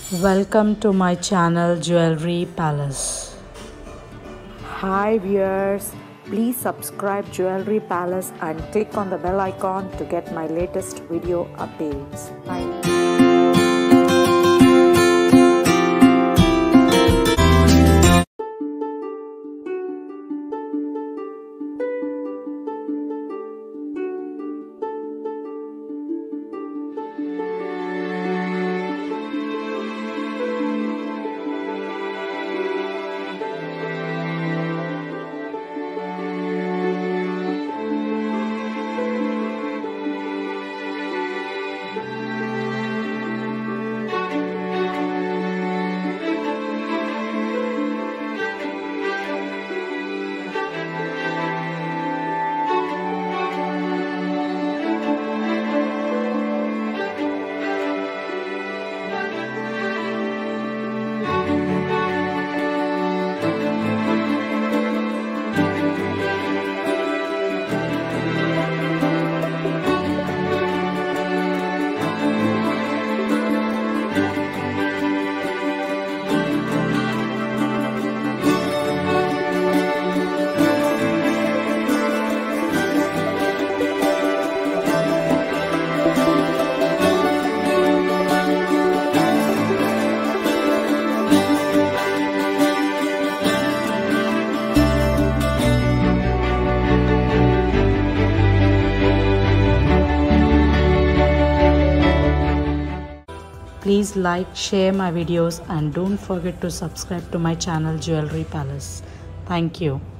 Welcome to my channel Jewelry Palace. Hi viewers, please subscribe Jewelry Palace and click on the bell icon to get my latest video updates. Bye. Please like, share my videos and don't forget to subscribe to my channel Jewelry Palace. Thank you.